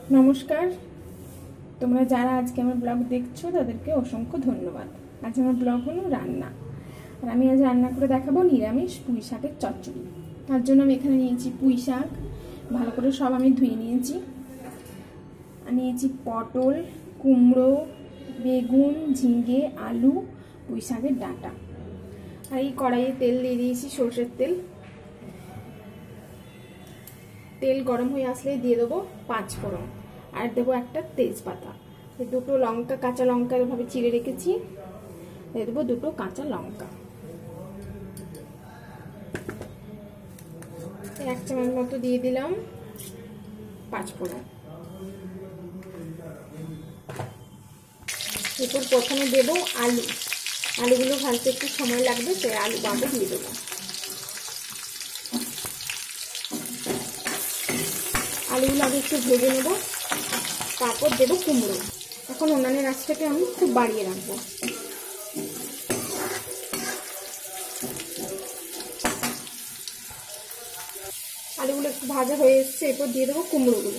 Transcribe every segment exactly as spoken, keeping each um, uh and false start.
नमस्कार তোমরা যারা আজকে আমার ব্লগ দেখছো তাদেরকে অসংখ্য ধন্যবাদ। আজ আমার ব্লগ হলো রান্না, আর আমি আজ রান্না করে দেখাবো নিরামিষ পুঁই শাকের চচ্চড়ি। তার জন্য আমি এখানে নিয়েছি পুঁই শাক, ভালো করে সব আমি ধুয়ে নিয়েছি। আর নিয়েছি পটল, কুমড়ো, বেগুন, ঝিঙে, আলু, পুঁই শাকের ডাঁটা। আর এই কড়াইয়ে তেল দিয়ে দিয়েছি, সরষের তেল। তেল গরম হয়ে আসলে দিয়ে দেবো পাঁচ ফোড়ন, আর দেবো একটা তেজপাতা। দুটো লঙ্কা, কাঁচা লঙ্কা এভাবে চিড়ে রেখেছি, দিয়ে দেবো দুটো কাঁচা লঙ্কা। এক চামচ মতো দিয়ে দিলাম পাঁচ ফোড়ন। এরপর প্রথমে দেবো আলু। আলুগুলো ভাজতে একটু সময় লাগবে, তাই আলু বাদে দিয়ে দেবো। আলুগুলো আগে একটু ভেজে নেব, তারপর দেবো কুমড়ো। এখন উনানের আঁচটাকে আমি খুব বাড়িয়ে রাখবো। আলুগুলো একটু ভাজা হয়ে এসছে, এরপর দিয়ে দেবো কুমড়োগুলো।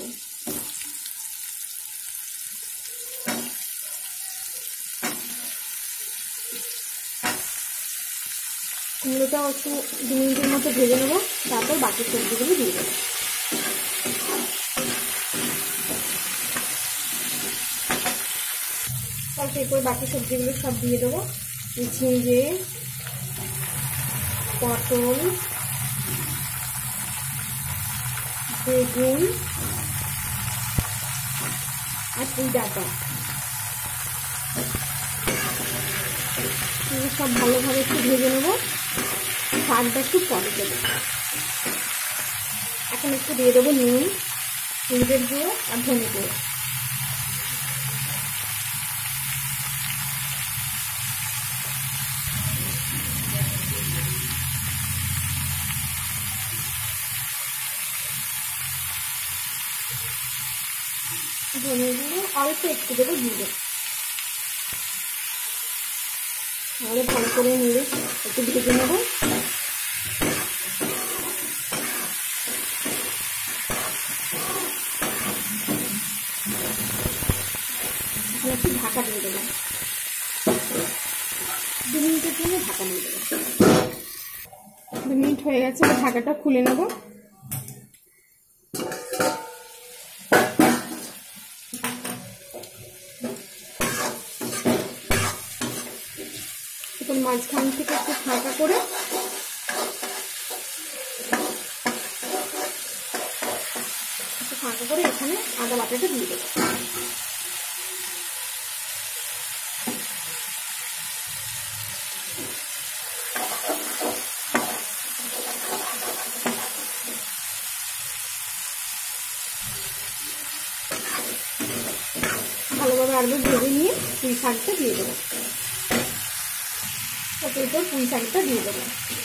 কুমড়োটাও একটু দু মিনিটের মতো ভেজে নেবো, তারপর বাকি সবজিগুলো দিয়ে দেবো। তারপর এরপর বাকি সবজিগুলো সব দিয়ে দেবো। ঝিঙে, পটল, বেগুন আর পুঁই ডাঁটা সব ভালোভাবে একটু ভেজে নেবো। শাকটা একটু পরে দেবো। এখন একটু দিয়ে দেবো নুন, হলুদের গুঁড়ো আর ধনে গুঁড়ো। ধনে গুঁড়ো অল্প একটু দেবো, দিয়ে দেবো। তাহলে ভালো করে নিয়ে একটু ভেজে নেবো। একটু ঢাকা দিয়ে দেবো, দু মিনিটের জন্য ঢাকা দিয়ে দেবো। দু মিনিট হয়ে গেছে, ঢাকাটা খুলে নেব। এখন মাঝখান থেকে একটু ফাঁকা করে একটু ফাঁকা করে এখানে আদা বাটাটা দিয়ে দেবো। ভালোভাবে আরও ভেজে নিয়ে পুঁই শাকটা দিয়ে দেবো। এরপর পুঁই শাকটা দিয়ে দেবো।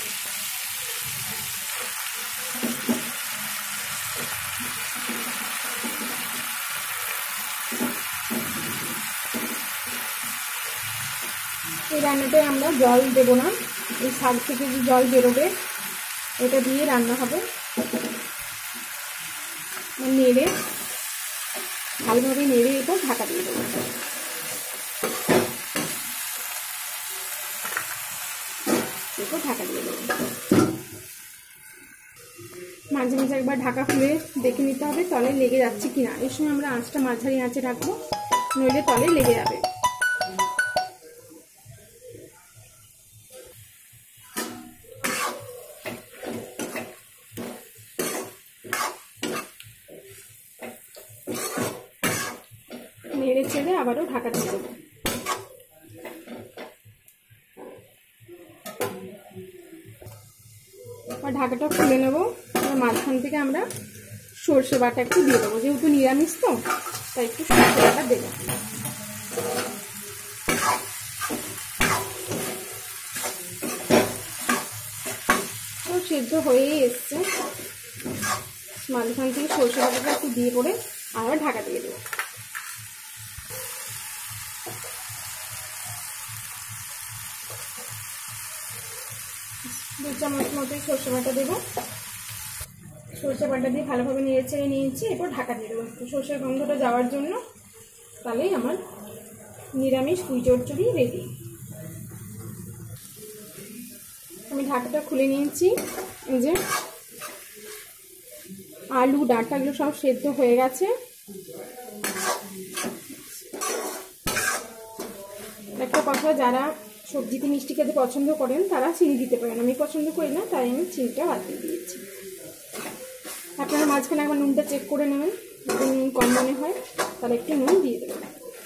এই রান্নাটায় আমরা জল দেবো না, এই শাক থেকে যে জল বেরোবে এটা দিয়ে রান্না হবে। নেড়ে ভালোভাবে নেড়ে এরপর ঢাকা দিয়ে দেবো। এরপর ঢাকা দিয়ে দেবো। মাঝে মাঝে একবার ঢাকা খুলে দেখে নিতে হবে তলে লেগে যাচ্ছে কিনা। এই সময় আমরা আঁচটা মাঝারি আঁচে রাখবো, নইলে তলে লেগে যাবে। নেড়ে ছেড়ে আবারও ঢাকা দিয়ে দেবো। ঢাকাটা খুলে নেবো। মাঝখান থেকে আমরা সর্ষে বাটা একটু দিয়ে দেবো, যেহেতু নিরামিষ তো তাই একটু সর্ষে বাটা দেবো। সেদ্ধ হয়েই এসছে, মাঝখান থেকে সর্ষে বাটাটা একটু দিয়ে পরে আবার ঢাকা দিয়ে দেবো। দু চামচ মতো সর্ষে বাটা দেবো। সর্ষে বাটা দিয়ে ভালোভাবে নেড়ে চেড়ে নিয়েছি, এরপর ঢাকা দিয়ে দেবো একটু সর্ষের গন্ধটা যাওয়ার জন্য। তাহলেই আমার নিরামিষ পুঁই চচ্চড়ি রেডি। আমি ঢাকাটা খুলে নিয়েছি। এই যে আলু ডাঁটা এগুলো সব সেদ্ধ হয়ে গেছে। একটা কথা, যারা সবজিতে মিষ্টি খেতে পছন্দ করেন তারা চিনি দিতে পারেন, আমি পছন্দ করি না, তাই আমি চিনিটা বাদ দিয়ে দিয়েছি। আপনারা মাঝখানে একবার নুনটা চেক করে নেবেন, যদি নুন কম মনে হয় তাহলে একটু নুন দিয়ে দেবেন।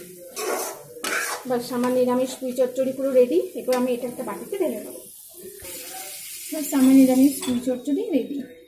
বাস আমার নিরামিষ পুঁই চচ্চড়ি পুরো রেডি। এরপর আমি এটা একটা বাটিতে ঢেলে নেবো। বাস আমার নিরামিষ পুঁই চচ্চড়ি রেডি।